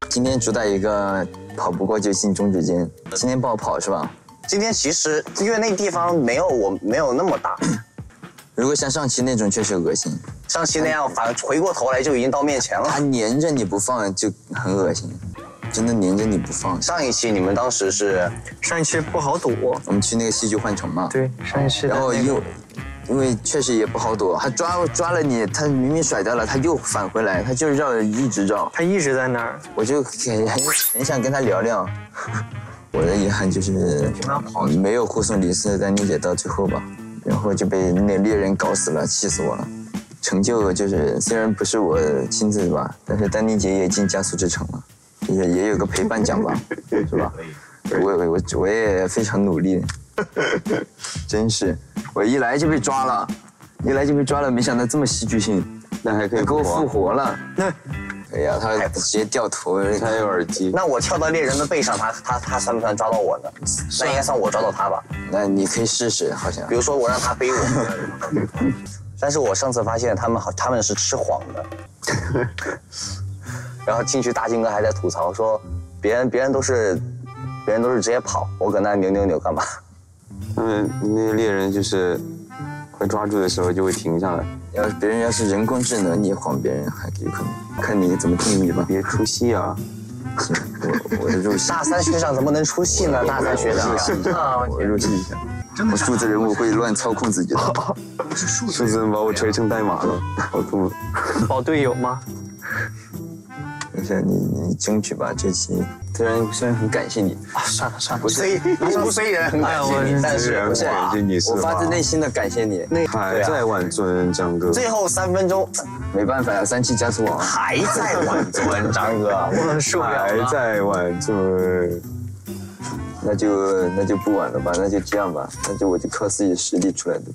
今天主打一个跑不过就进中指间，今天不好跑是吧？ 今天其实因为那地方没有那么大， 如果像上期那种确实恶心， 上期那样反回过头来就已经到面前了。 它粘着你不放就很恶心，真的粘着你不放。 上一期你们当时是上一期不好躲， 我们去那个戏剧幻城嘛， 对，上一期然后因为确实也不好躲，他抓了你，他明明甩掉了，他又返回来，他就一直绕， 他一直在那儿。 我就很想跟他聊聊。我的遗憾就是没有护送李四丹妮姐到最后吧，然后就被那猎人搞死了，气死我了。成就就是虽然不是我亲自吧，但是丹妮姐也进加速之城了，也有个陪伴奖吧，是吧？我也非常努力，真是，我一来就被抓了，没想到这么戏剧性，那还可以给我复活了。哎呀，他直接掉头，他有耳机。 那我跳到猎人的背上，他算不算抓到我呢？那应该算我抓到他吧？ 那你可以试试，好像。 比如说我让他背我，但是我上次发现他们是吃谎的，然后进去大金哥还在吐槽说，别人都是直接跑，我搁那扭干嘛？ 他们那个猎人就是快抓住的时候就会停下来。 别人要是人工智能，你晃别人还有可能，看你怎么定义吧。 别出戏啊！ 我入戏。 大三学长怎么能出戏呢？大三学长， 我入戏一下。我数字人物会乱操控自己的。 数字人把我锤成代码了，好痛！ 保队友吗？ 等下你争取吧，这期虽然很感谢你啊，算了， 虽然很感谢你，但是我发自内心的感谢你。 还在挽尊，张哥。 最后3分钟， 没办法呀，3期加速网还在挽尊，张哥， 我受不了了。 还在挽尊， 那就不晚了吧，那就这样吧，那就我就靠自己实力出来的。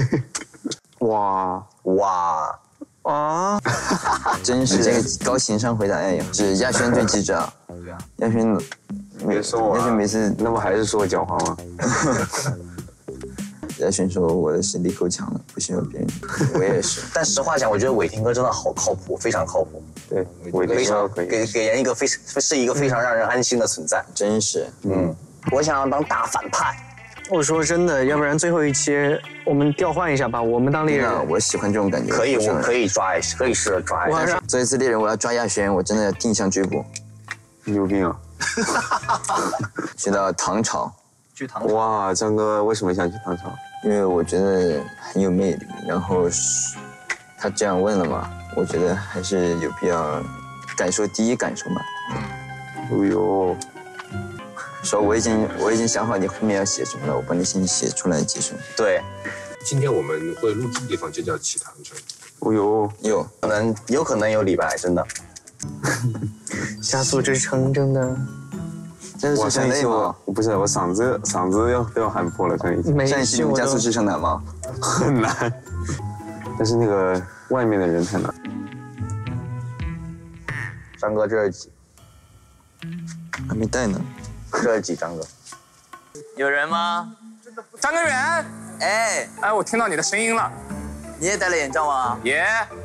哇！ 啊！ 真是这个高情商回答，哎呀，是亚轩最机智啊！亚轩每次那不还是说我狡猾吗？ 亚轩说我的实力够强了，不需要别人。我也是。 但实话讲，我觉得伟霆哥真的好靠谱，非常靠谱。 对，伟霆哥可以给人一个非常让人安心的存在。 真是， 我想要当大反派。 我说真的，要不然最后一期我们调换一下吧，我们当猎人。 我喜欢这种感觉。 可以，我可以抓一下，可以试着抓一下。 做一次猎人，我要抓亚轩，我真的要定向追捕。 你有病啊！ 去到唐朝。 去唐朝。 哇，张哥为什么想去唐朝？ 因为我觉得很有魅力，然后他这样问了嘛，我觉得还是有必要感受第一感受嘛。 哎呦。 说我已经想好你后面要写什么了，我帮你先写出来结束。 对， 今天我们会录制的地方就叫启唐城。 哦呦， 有可能有李白，真的。 加速之城真的。 我上一期不是我嗓子要喊破了，上一期。 上一期加速之城难吗？ 很难，但是那个外面的人太难。 张哥，这是几？ 还没带呢。 这是几，张哥？ 有人吗？ 张根源， 哎， 我听到你的声音了。 你也戴了眼罩吗？ 耶，